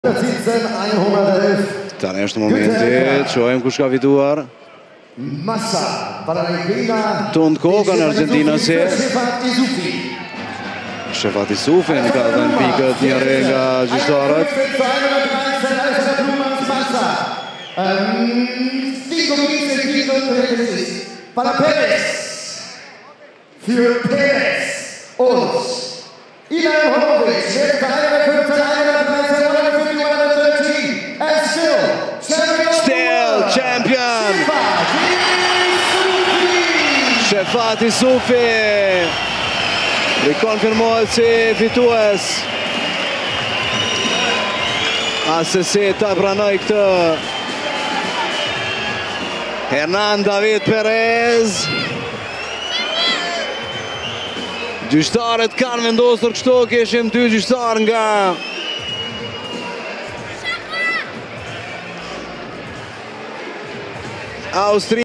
Tani është momenti, qojmë kush ka fituar. Tund kokën Argentinasi. Shefati Sufin ka dhënë pikët njëre nga gjyqtarët. 5 minutos para Pérez. Für Pérez und Ibrahimovic with the higher time of the 13 and still champion. Shefati Sufi rikonfirmohet si fitues. ACC ta pranoi këtë. Hernan David Perez. Gjyqtarët kanë vendosur kështu, kishim 2 gjyqtar nga Austria.